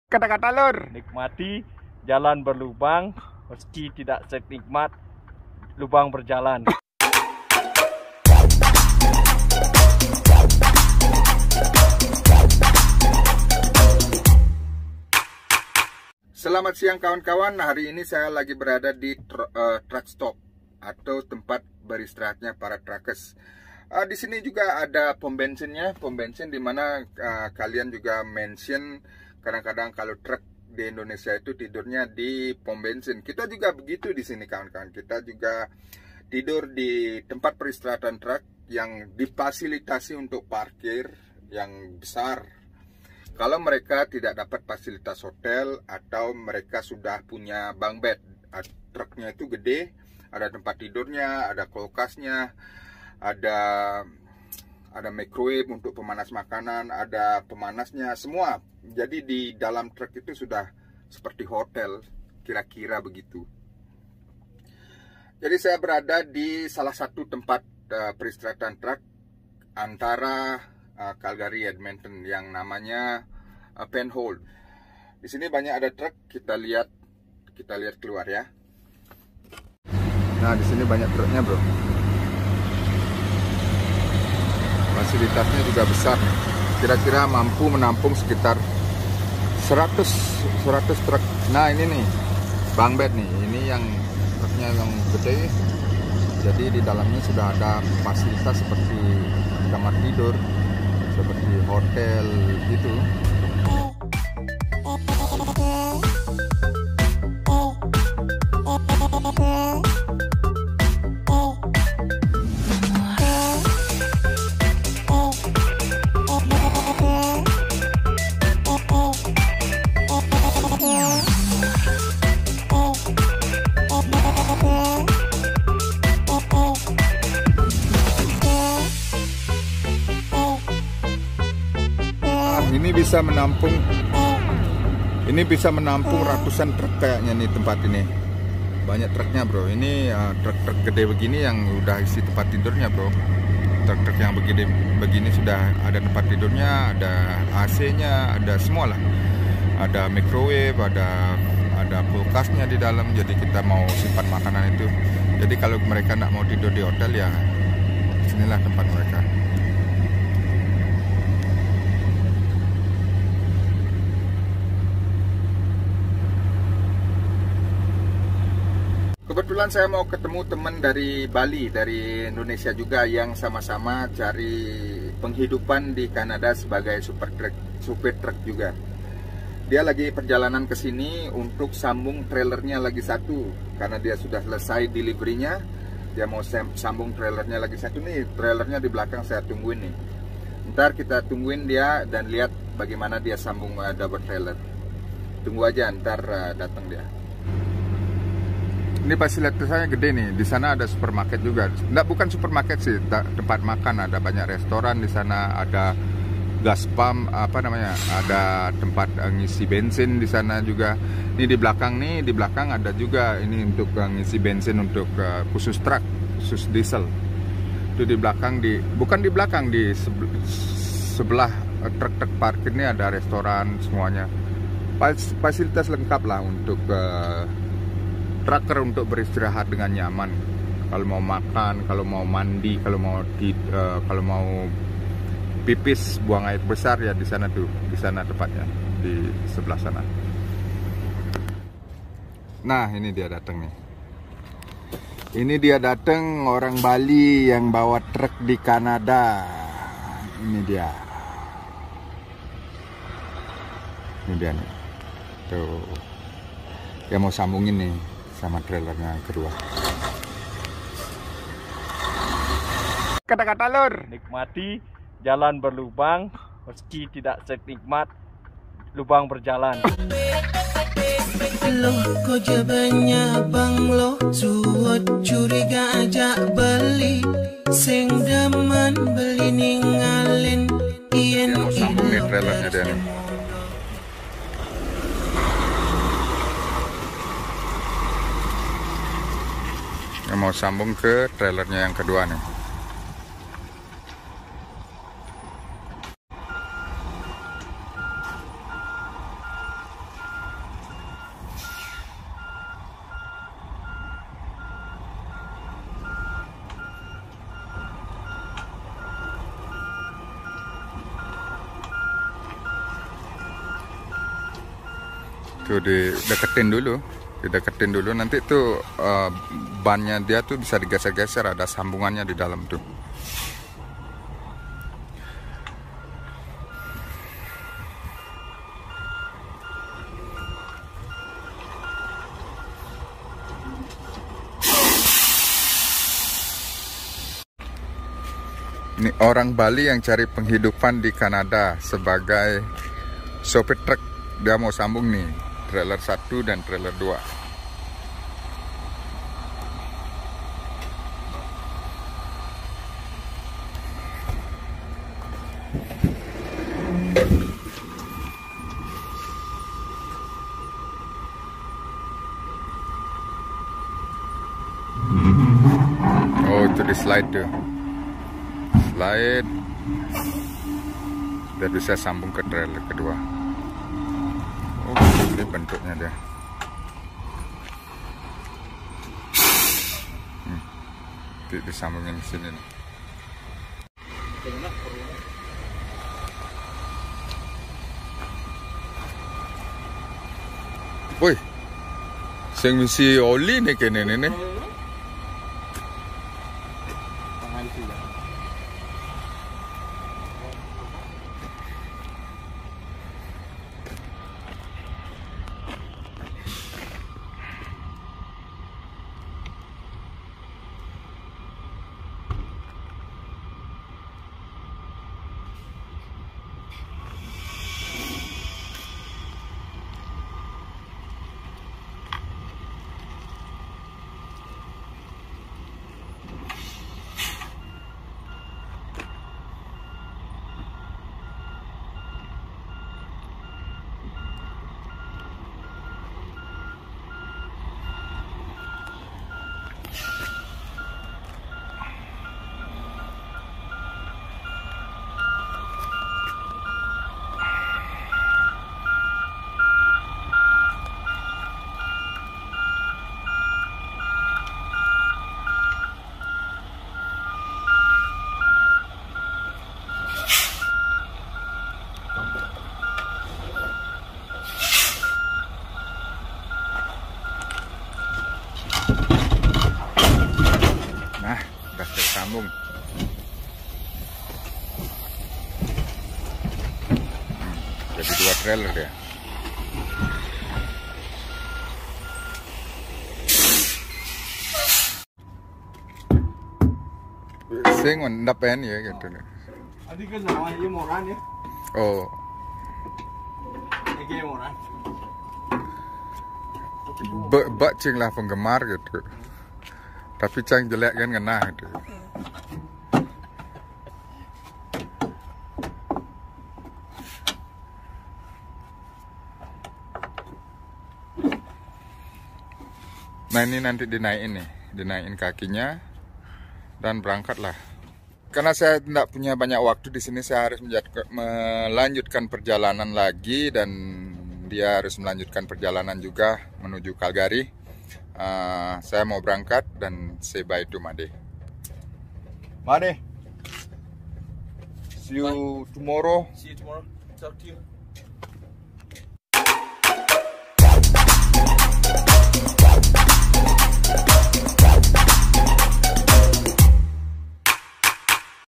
Kata-kata lur. Nikmati jalan berlubang meski tidak senikmat lubang berjalan. Selamat siang kawan-kawan. Hari ini saya lagi berada di truck stop atau tempat beristirahatnya para truckers. Di sini juga ada pom bensinnya, pom bensin di mana kalian juga mention kadang-kadang kalau truk di Indonesia itu tidurnya di pom bensin. Kita juga begitu di sini kawan-kawan. Kita juga tidur di tempat peristirahatan truk yang difasilitasi untuk parkir yang besar. Kalau mereka tidak dapat fasilitas hotel atau mereka sudah punya bunk bed, truknya itu gede, ada tempat tidurnya, ada kulkasnya, ada microwave untuk pemanas makanan, ada pemanasnya, semua. Jadi di dalam truk itu sudah seperti hotel, kira-kira begitu. Jadi saya berada di salah satu tempat peristirahatan truk antara Calgary Edmonton yang namanya Penhold. Di sini banyak ada truk, kita lihat keluar ya. Nah, di sini banyak truknya, bro. Fasilitasnya juga besar. Kira-kira mampu menampung sekitar 100 truk. Nah, ini nih bunk bed nih. Ini yang truknya yang gede. Jadi di dalamnya sudah ada fasilitas seperti kamar tidur, seperti hotel gitu. Ini bisa menampung ratusan truk kayaknya nih tempat ini. Banyak truknya, bro. Ini truk-truk gede begini yang udah isi tempat tidurnya, bro. Truk-truk yang begini sudah ada tempat tidurnya, ada AC-nya, ada semua lah. Ada microwave, ada kulkasnya di dalam. Jadi kita mau simpan makanan itu. Jadi kalau mereka nggak mau tidur di hotel ya, sinilah tempat mereka. Kebetulan saya mau ketemu teman dari Bali, dari Indonesia juga yang sama-sama cari penghidupan di Kanada sebagai supir truk juga. Dia lagi perjalanan ke sini untuk sambung trailernya lagi satu karena dia sudah selesai deliverynya. Dia mau sambung trailernya lagi satu nih. Trailernya di belakang saya tungguin nih. Ntar kita tungguin dia dan lihat bagaimana dia sambung double trailer. Tunggu aja, ntar datang dia. Ini fasilitasnya gede nih. Di sana ada supermarket juga. Bukan supermarket sih, tempat makan. Ada banyak restoran di sana. Ada gas pump, ada tempat ngisi bensin di sana juga. Ini di belakang ada juga ini untuk ngisi bensin untuk khusus truk, khusus diesel. Itu di belakang bukan di belakang, di sebelah truk-truk parkir ini ada restoran semuanya. Fasilitas lengkap lah untuk trucker untuk beristirahat dengan nyaman. Kalau mau makan, kalau mau mandi, kalau mau pipis, buang air besar ya di sana tuh, di sana tepatnya, di sebelah sana. Nah, ini dia datang nih. Ini dia datang orang Bali yang bawa truk di Kanada. Ini dia. Ini dia nih. Tuh. Dia mau sambungin nih sama trailernya yang kedua. Kata-kata lur. Nikmati jalan berlubang meski tidak senikmat lubang berjalan. Lo kok jabannya bang lo suot curiga ajak beli sing daman beli ninggalin ien sambung nih trailernya dia nih. Yang mau sambung ke trailernya yang kedua nih. Tuh dideketin dulu, nanti tuh bannya dia tuh bisa digeser-geser, ada sambungannya di dalam tuh. Ini orang Bali yang cari penghidupan di Kanada sebagai sopir truk. Dia mau sambung nih trailer 1 dan trailer 2. Oh, itu di slide tuh. Slide biar bisa sambung ke trailer kedua. Oh, ini bentuknya dia. Disambungin di sini nih. Woi, sing misi oli nih kene nih. Nah, udah tersambung. Jadi 2 trailer dia. Sing ndapen ya gitu. Adi kan nama ini moran ya. Oh. Ini moran. Bak cing lah penggemar gitu. Tapi cang jelek kan kena gitu. Nah ini nanti dinaikin nih, dinaikin kakinya dan berangkatlah. Karena saya tidak punya banyak waktu di sini, saya harus melanjutkan perjalanan lagi dan dia harus melanjutkan perjalanan juga menuju Calgary. Saya mau berangkat dan say bye to Made. Made, see you tomorrow. See you tomorrow. Talk to you.